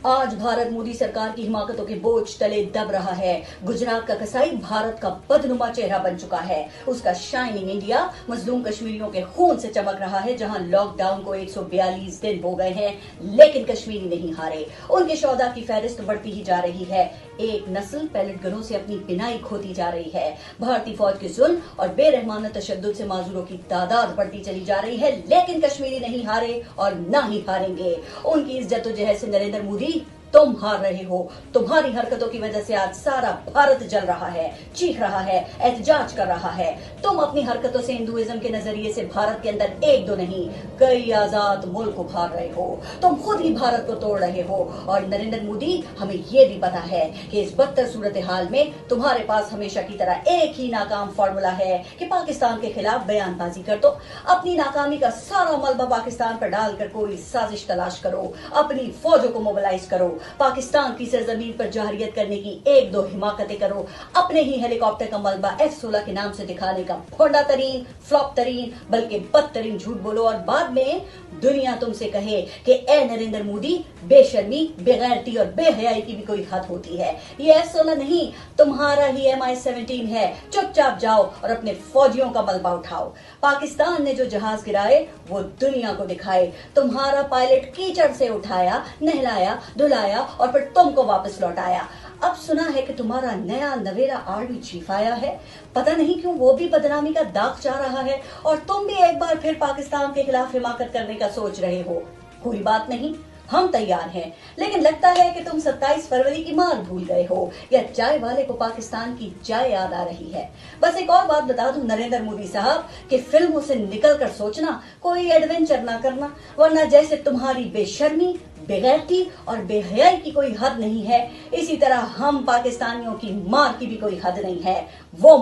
आज भारत मोदी सरकार की हिमाकतों के बोझ तले दब रहा है। गुजरात का कसाई भारत का बदनुमा चेहरा बन चुका है। उसका शाइनिंग इंडिया मजलूम कश्मीरियों के खून से चमक रहा है। जहां लॉकडाउन को 142 दिन हो गए हैं, लेकिन कश्मीरी नहीं हारे। उनके शौदा की फहरिस्त बढ़ती ही जा रही है। एक नस्ल पैलेट गनों से अपनी बिनाई खोती जा रही है। भारतीय फौज के जुल्म और बेरहमाना तशद्दुद से माजूरों की तादाद बढ़ती चली जा रही है, लेकिन कश्मीरी नहीं हारे और ना ही हारेंगे। उनकी इस जद्दोजहद से नरेंद्र मोदी तुम हार रहे हो। तुम्हारी हरकतों की वजह से आज सारा भारत जल रहा है, चीख रहा है, एहतजाज कर रहा है। तुम अपनी हरकतों से हिंदुइज्म के नजरिए से भारत के अंदर एक दो नहीं, कई आजाद मुल्क उभार रहे हो। तुम खुद ही भारत को तोड़ रहे हो। और नरेंद्र मोदी, हमें ये भी पता है कि इस बदतर सूरत हाल में तुम्हारे पास हमेशा की तरह एक ही नाकाम फॉर्मूला है कि पाकिस्तान के खिलाफ बयानबाजी कर दो। अपनी नाकामी का सारा मलबा पाकिस्तान पर डालकर कोई साजिश तलाश करो, अपनी फौजों को मोबिलाइज करो, पाकिस्तान की सरजमीन पर जहरियत करने की एक दो हिमाकतें करो, अपने ही हेलीकॉप्टर का मलबा F-16 के नाम से दिखाने का भोंडा तरीन, फ्लॉप तरीन, बल्कि बदतरीन झूठ बोलो और बाद में दुनिया तुमसे कहे कि ए नरेंद्र मोदी, बेशर्मी, बेगैरती और बेहयाई की भी कोई हद होती है। ये F-16 नहीं, तुम्हारा ही MI-17 है। चुपचाप जाओ और अपने फौजियों का मलबा उठाओ। पाकिस्तान ने जो जहाज गिराए वो दुनिया को दिखाए। तुम्हारा पायलट कीचड़ से उठाया, नहलाया, धुलाया और फिर तुमको वापस लौटाया। अब सुना है कि तुम्हारा नया नवेरा आर्मी चीफ आया है। पता नहीं क्यों वो भी बदनामी का दाग चाह रहा है और तुम भी एक बार फिर पाकिस्तान के खिलाफ हिमाकत करने का सोच रहे हो। कोई बात नहीं, हम तैयार हैं, लेकिन लगता है कि तुम 27 फरवरी की मार भूल गए हो या चाय वाले को पाकिस्तान की चाय याद आ रही है। बस एक और बात बता दूं नरेंद्र मोदी साहब कि फिल्मों से निकलकर सोचना, कोई एडवेंचर ना करना, वरना जैसे तुम्हारी बेशर्मी, बेगैरती और बेहयाई की कोई हद नहीं है, इसी तरह हम पाकिस्तानियों की मार की भी कोई हद नहीं है। वो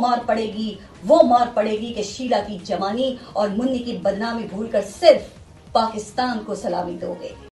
मार पड़ेगी कि शीला की जवानी और मुन्नी की बदनामी भूलकर सिर्फ पाकिस्तान को सलामी दोगे।